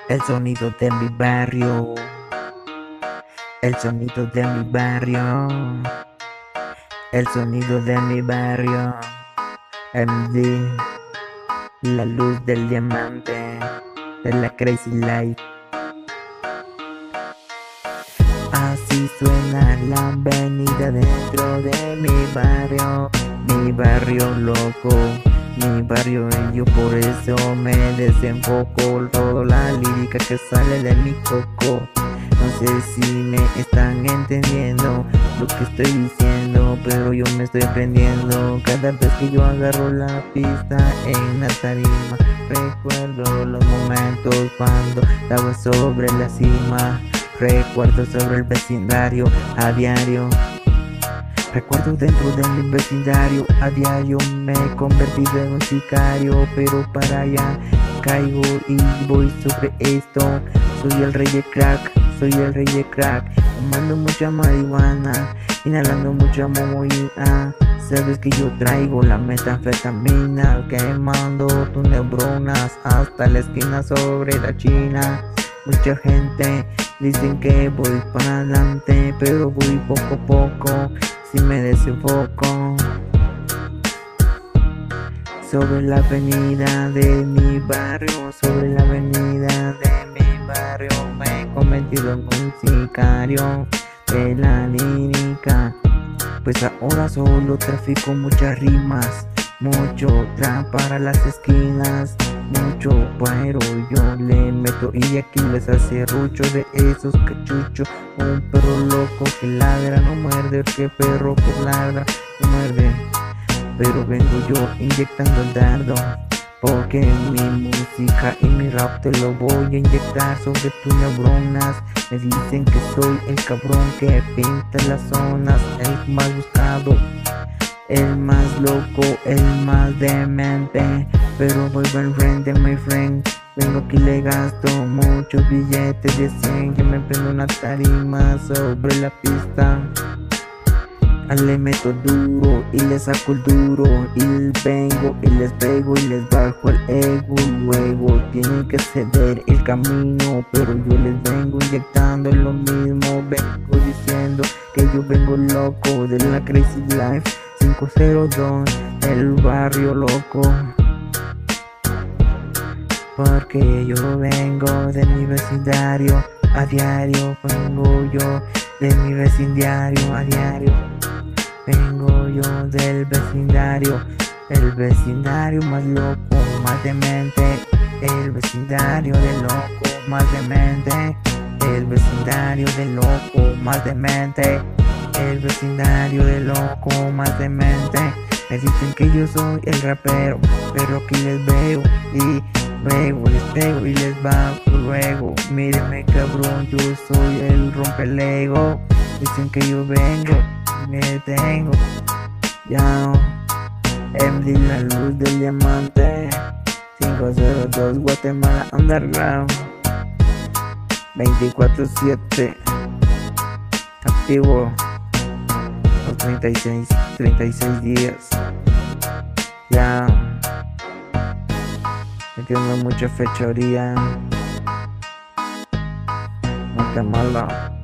El sonido de mi barrio, el sonido de mi barrio, el sonido de mi barrio. MD, la luz del diamante de la Crazy Life. Así suena la avenida dentro de mi barrio loco, mi barrio, y yo por eso me desenfoco toda la lírica que sale de mi coco. No sé si me están entendiendo lo que estoy diciendo, pero yo me estoy aprendiendo cada vez que yo agarro la pista en la tarima. Recuerdo los momentos cuando estaba sobre la cima. Recuerdo sobre el vecindario a diario. Recuerdo dentro de mi vecindario a diario. Me he convertido en un sicario, pero para allá caigo y voy sobre esto. Soy el rey de crack, soy el rey de crack. Fumando mucha marihuana, inhalando mucha momoína. Sabes que yo traigo la metanfetamina, quemando tus neuronas hasta la esquina sobre la China. Mucha gente dicen que voy para adelante, pero voy poco a poco, si me desenfoco. Sobre la avenida de mi barrio, sobre la avenida de mi barrio, me he convertido en un sicario de la lírica. Pues ahora solo trafico muchas rimas, mucho trap para las esquinas, mucho pero yo le meto y aquí les hace rucho de esos cachuchos. Un perro loco que ladra no muerde, que perro que ladra no muerde. Pero vengo yo inyectando el dardo, porque mi música y mi rap te lo voy a inyectar sobre tus neuronas. Me dicen que soy el cabrón que pinta las zonas, el más buscado, el más loco, el más demente. Pero vuelvo al frente, my friend. Vengo aquí, le gasto muchos billetes de 100. Que me prendo una tarima sobre la pista. Le meto duro y le saco el duro, y vengo y les pego y les bajo el ego. Luego tienen que ceder el camino, pero yo les vengo inyectando lo mismo. Vengo diciendo que yo vengo loco de la Crazy Life 502, el barrio loco. Porque yo vengo de mi vecindario a diario, vengo yo de mi vecindario a diario. Vengo yo del vecindario, el vecindario más loco, más demente, el vecindario de loco, más demente, el vecindario de loco, más demente, el vecindario de loco, más demente. Me dicen que yo soy el rapero, pero aquí les veo y luego les pego y les bajo luego. Mírenme cabrón, yo soy el rompelego. Dicen que yo vengo y me detengo. Ya, MD, la luz del diamante 502, Guatemala Underground 24/7 activo los 36 días. Ya metiendo mucha fechoría. Guatemala.